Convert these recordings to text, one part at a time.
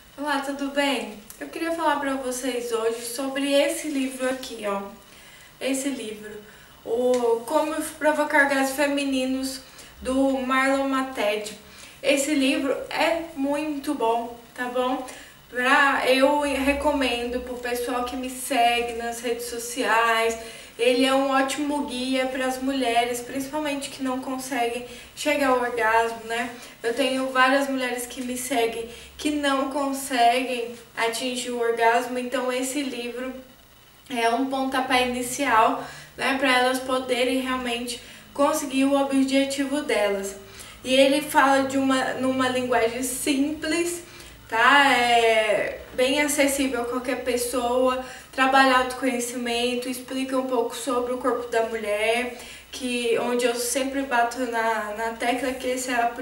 Olá, tudo bem? Eu queria falar para vocês hoje sobre esse livro aqui, ó. Esse livro, o Como Provocar Orgasmos Femininos, do Marlon Mated. Esse livro é muito bom, tá bom? Eu recomendo pro pessoal que me segue nas redes sociais. Ele é um ótimo guia para as mulheres, principalmente que não conseguem chegar ao orgasmo, né? Eu tenho várias mulheres que me seguem que não conseguem atingir o orgasmo, então esse livro é um pontapé inicial, né, para elas poderem realmente conseguir o objetivo delas. E ele fala numa linguagem simples, tá? É bem acessível a qualquer pessoa, trabalha autoconhecimento, explica um pouco sobre o corpo da mulher, onde eu sempre bato na tecla que essa é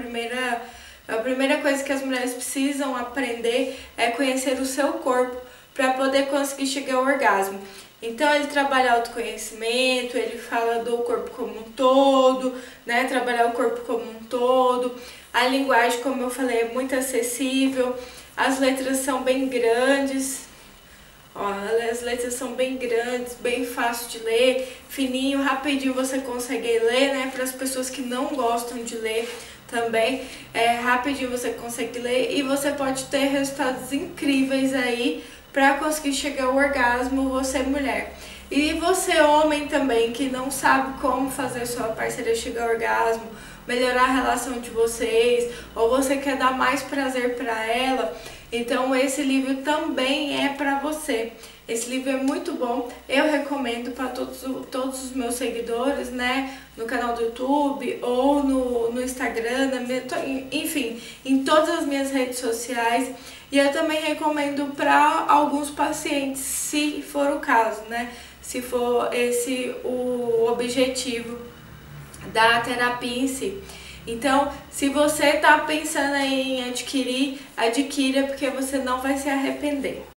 a primeira coisa que as mulheres precisam aprender é conhecer o seu corpo para poder conseguir chegar ao orgasmo. Então ele trabalha autoconhecimento, ele fala do corpo como um todo, né? Trabalhar o corpo como um todo. A linguagem, como eu falei, é muito acessível. As letras são bem grandes. Ó, as letras são bem grandes, bem fácil de ler, fininho, rapidinho você consegue ler, né? Para as pessoas que não gostam de ler também, rapidinho você consegue ler e você pode ter resultados incríveis aí para conseguir chegar ao orgasmo, você mulher. E você homem também, que não sabe como fazer sua parceira chegar ao orgasmo, melhorar a relação de vocês, ou você quer dar mais prazer para ela, então esse livro também é para você. Esse livro é muito bom, eu recomendo para todos os meus seguidores, né, no canal do YouTube ou no Instagram, enfim, em todas as minhas redes sociais. E eu também recomendo para alguns pacientes, se for o caso, né, se for esse o objetivo da terapia em si. Então, se você está pensando em adquirir, adquira, porque você não vai se arrepender.